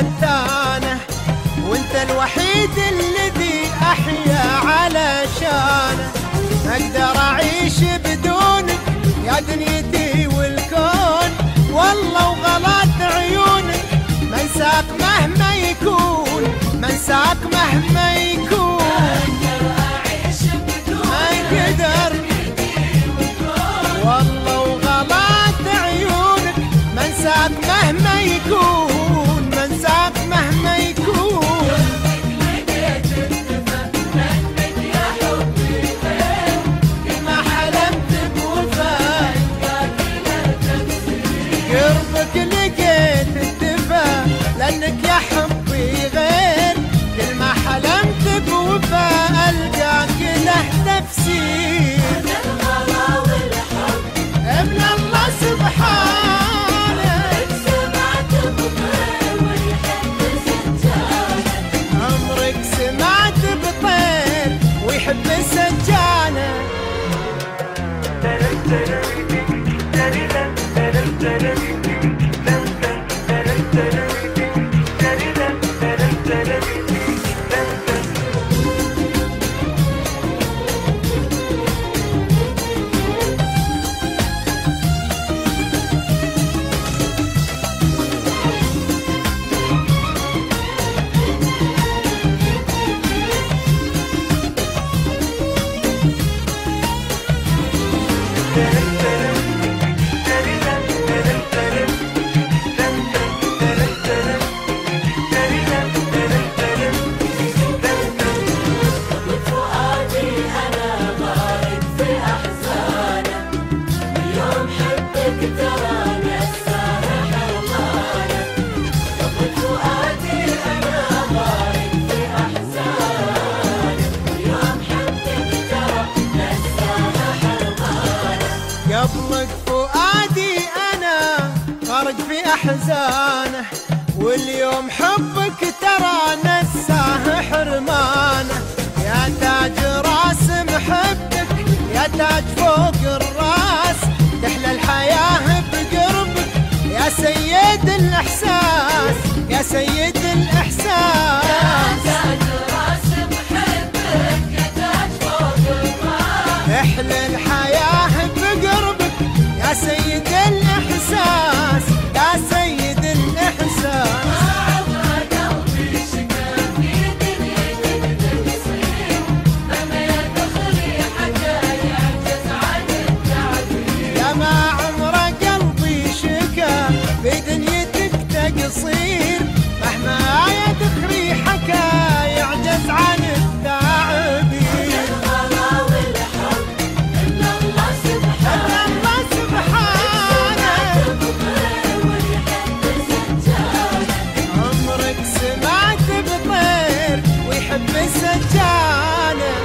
فتانه، وانت الوحيد الذي احيا علشانه. ما اقدر اعيش بدونك يا دنيتي والكون، والله وغلط عيونك ما انساك مهما يكون، ما انساك مهما يكون. ما اقدر والله وغلط عيونك ما انساك مهما يكون، ما انساك مهما يكون. قربك لقيت الدفا لانك يا حبي غير، كل ما حلمت بوفا القاك له تفسير. الغلا والحب ابن الله سبحانه، سمعت بطير ويحب سجانه. عمرك سمعت بطير ويحب السجانه. قبلك فؤادي أنا غرق في أحزانه، واليوم حبك ترى نساه حرمانه. يا تاج راس محبك يا تاج فوق الراس، تحلى الحياة بقربك يا سيد الإحساس، يا سيد الإحساس. احلى الحياة بقربك يا سيد الإحساس، يا سيد الإحساس. قلبي شكا في دنيتك تقصير، أما يا دخلي حتى يعجز عن التعبير. يا ما عمر قلبي شكا في دنيتك تقصير، مهما يا دخري حكى يعجز عن التعبير. بالسجانة